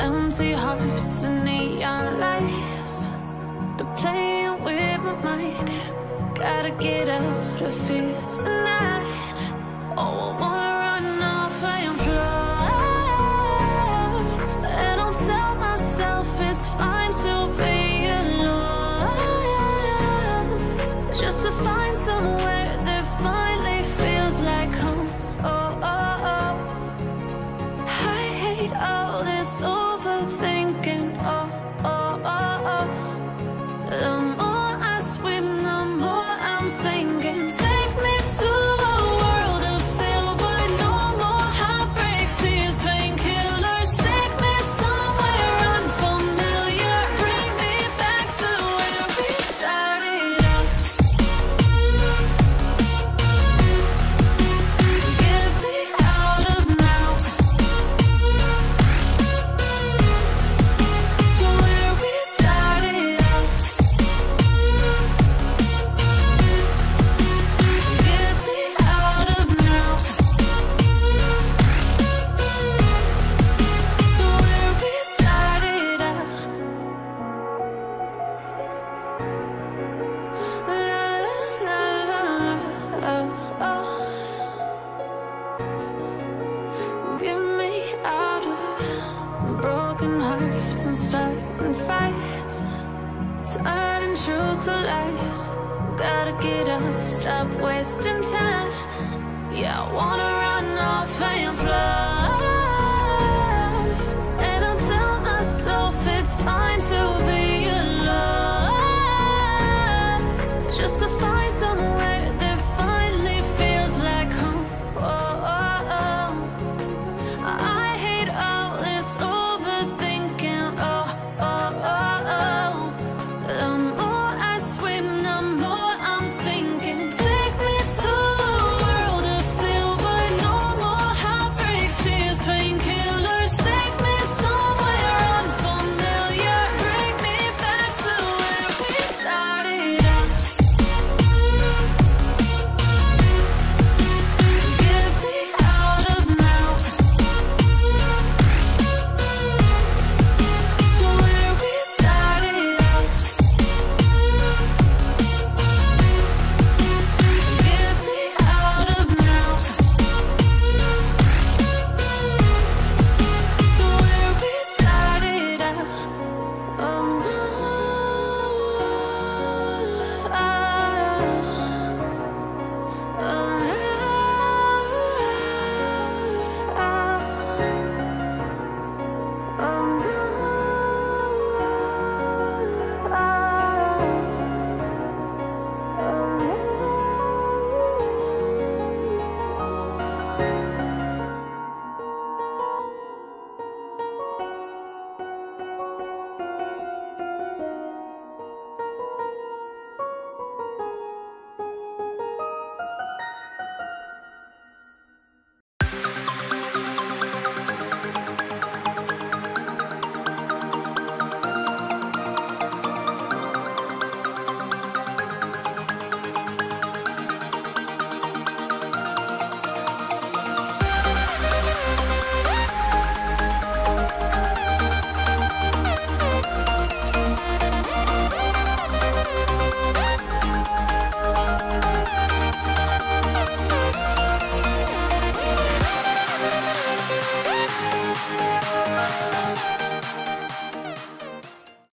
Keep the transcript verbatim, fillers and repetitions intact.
empty hearts and neon lights. They're playing with my mind. Gotta get out of here tonight. Oh, I wanna run off and fly, and I'll tell myself it's fine to be alone, just to find somewhere that finally feels like home. Oh, oh, oh. I hate all this overthinking. Oh, oh, oh, oh. The more I swim, the more I'm sinking. Take me to a world of silver. No more heartbreaks, tears, painkillers. Take me somewhere unfamiliar. Bring me back to where we started out. Get me out of now, to where we started out. Get me out of now, to where we started out. La la la la la, oh, oh. Get me out of broken hearts and starting fights, turning truth to lies. Gotta get up, stop wasting time. Yeah, I wanna